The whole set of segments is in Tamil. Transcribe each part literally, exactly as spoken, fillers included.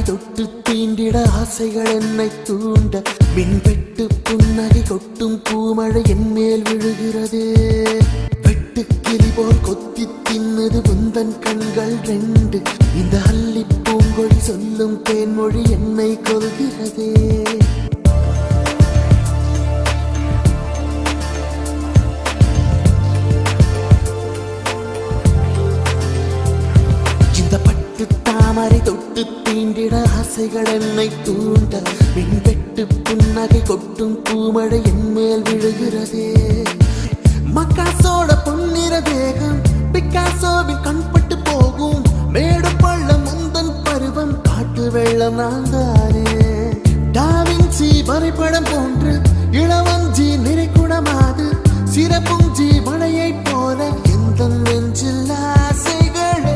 தாமரை தொட்டு தீண்டிட ஆசைகள் என்னை தூண்ட மின்வெட்டு புன்னகை கொட்டும் பூமழை என் மேல் விழுகிறது. வெட்டு கிளி போல் கொத்தி தின்னது உந்தன் கண்கள் ரெண்டு. இந்த அள்ளி பூங்கொழி சொல்லும் தேன்மொழி என்னை கொள்கிறது. இந்த பட்டு தாமரை தொட்டு தீண்டிட ஆசைகள் என்னை தூண்ட மின்வெட்டு புன்னகை கொட்டும் பூமழை என் மேல் விழுகிறது. மக்காசோட பொன்னிற தேகம் பிக்காசோவில் கண்பட்டு போகும். மேடு பள்ளம் முந்தன் பருவம் காட்டு வெள்ளம் நான் தானே. டாவின்சி வரைபடம் போன்று இளவஞ்சி நிறைக்குடமாது சிறப்புஞ்சி மழையை போல எந்த நெஞ்சில் ஆசைகளே.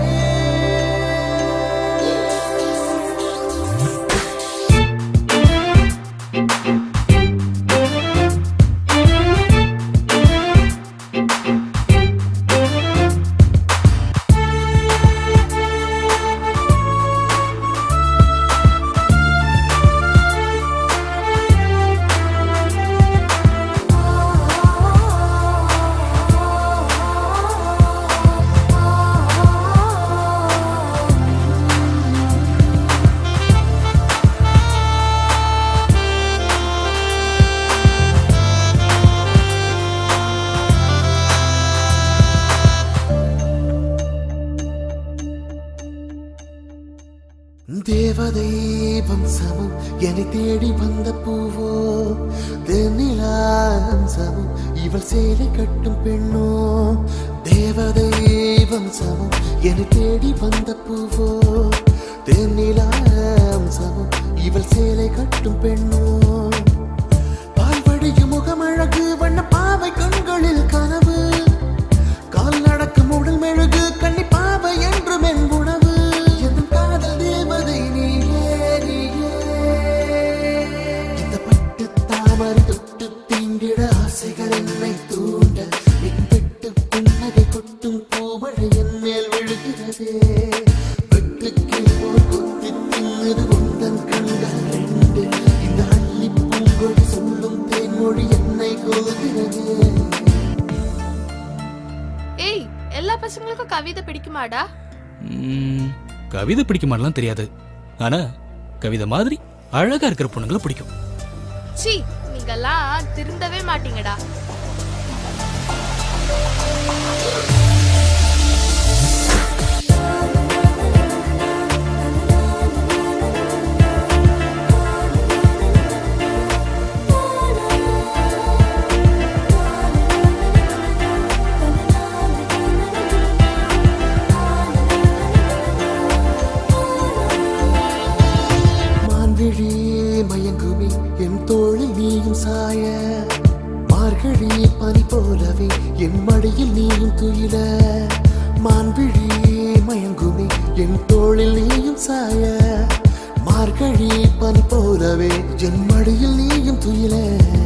தேவதை வம்சமும் என்னை தேடி வந்த பூவோ தென்னிலாம்சமும் இவள் சேலை கட்டும் பெண்ணோ. தேவதை வம்சமும் என்னை தேடி வந்த பூவோ தென்னிலாம்சமும் இவள் சேலை கட்டும் பெண்ணோ. பால்வடியும் முகமழகு வண்ண பாவை கண்களில் கனவு. கால் நடக்கும் உடல் மெழுகு கண்ணி பாவை என்றும் என் உணவு. கவிதை பிடிக்குமாடா? கவிதை பிடிக்குமாடலாம் தெரியாது. ஆனா கவிதை மாதிரி அழகா இருக்கிற பொண்ணுங்களை பிடிக்கும். சீ, நீங்கெல்லாம் திருந்தவே மாட்டீங்கடா. மயங்குமே என் தோளில் நீயும் சாய. மார்கழி பனி போலவே என் மடியில் நீயும் துயில. மான்விழி மயங்குமே என் தோளில் நீயும் சாய. மார்கழி பனி போலவே என் மடியில் நீயும் துயில.